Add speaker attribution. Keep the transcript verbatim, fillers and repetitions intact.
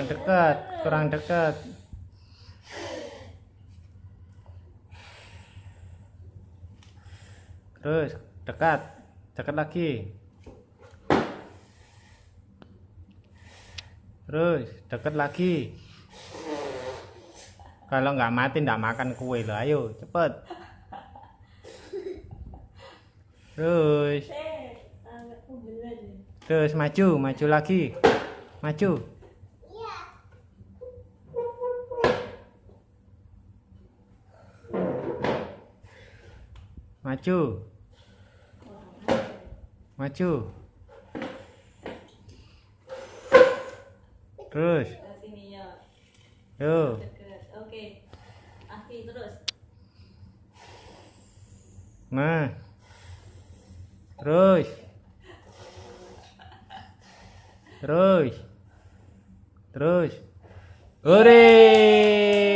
Speaker 1: dekat, kurang dekat. Terus dekat, dekat lagi. Terus dekat lagi. Kalau nggak mati nggak makan kue lo. Ayo cepet. Terus terus maju, maju lagi, maju. Maju, maju. Terus yuk.
Speaker 2: Oke, Afi terus.
Speaker 1: Nah, terus, terus, terus. Hore!